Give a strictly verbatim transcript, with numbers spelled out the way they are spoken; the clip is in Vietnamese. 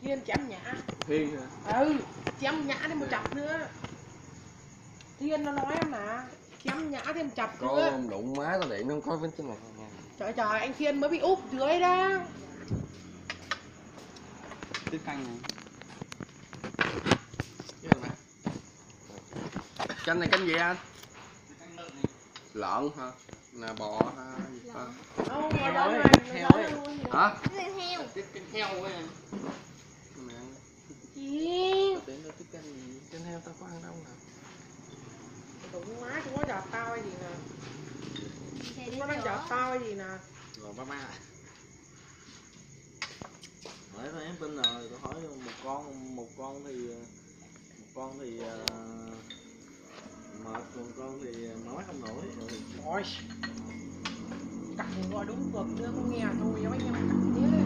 Thiên chém nhã. Thiên hả? Ừ, chém nhã thêm một chập nữa. Thiên nó nói em mà chém nhã thêm chập có nữa. không đụng má tao điện nó không có vết trên này nha. Trời trời, anh Thiên mới bị úp dưới đó. Tiết canh này. Canh này canh gì anh? Lợn hả? Là bò ha? Không, nó Heo ấy, lớn này, heo nó ấy. lớn luôn. Hả? Heo. Tiết canh heo ấy. Gì? Tao tưởng tao tiết canh gì? Canh heo tao có ăn đâu nè. Đụng má chúng nó giọt tao hay gì nè. Nó đang giọt tao hay gì nè. Rồi ba ba. Hỏi thôi em tin rồi, tôi hỏi một con một con thì một con thì uh, mệt, còn con thì nói không nổi. Ôi, cặp gọi đúng vực nữa không nghe thôi, mấy em cặp thế.